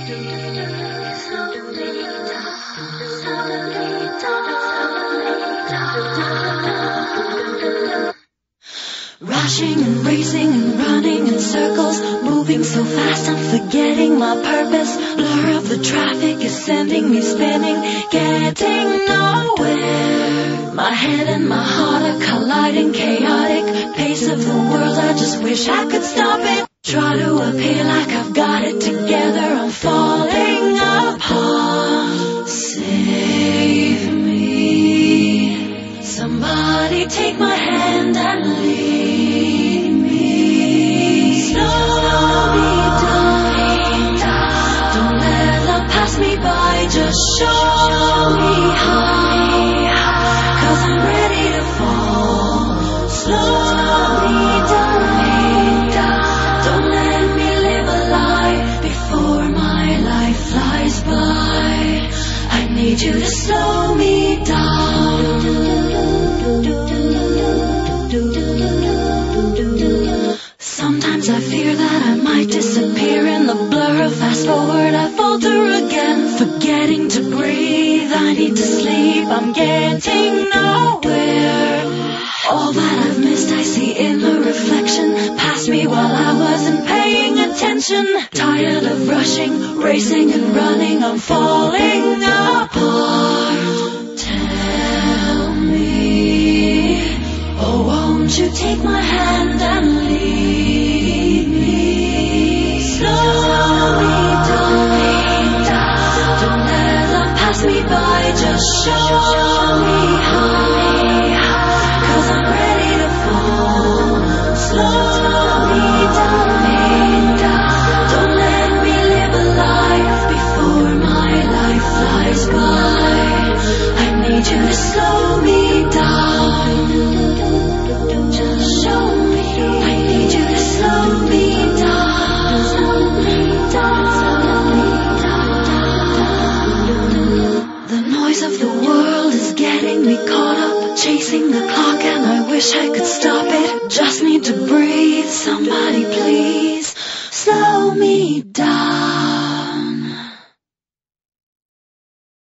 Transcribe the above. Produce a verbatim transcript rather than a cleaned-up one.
Rushing and racing and running in circles, moving so fast I'm forgetting my purpose. Blur of the traffic is sending me spinning, getting nowhere. My head and my heart are colliding, chaotic pace of the world, I just wish I could stop it. Try to appear like I've got it together, I'm falling apart. Save me, somebody take my hand and lead me. Slow me down, don't let love pass me by, just show me high, 'cause I'm ready to fall. Slow me down, don't let me live a lie before my life flies by. I need you to slow me down. Sometimes I fear that I might disappear in the blur of fast forward. I falter again, forgetting to breathe. I need to sleep, I'm getting nowhere. All that I've missed I see in the reflection, past me while I wasn't paying attention. Tired of rushing, racing and running, I'm falling apart. Tell me, oh won't you take my hand and lead me. Slow me down, don't let love pass me by, just show me high, 'cause I'm ready to fall. Slow me down, don't let me live a life before my life flies by. I need you to slow me down. Just show me. I need you to slow me down. Slow me down. Slow me down. The noise of the world is getting me caught up, chasing the clock and I wish I could stop it. Just need to breathe, somebody please slow me down.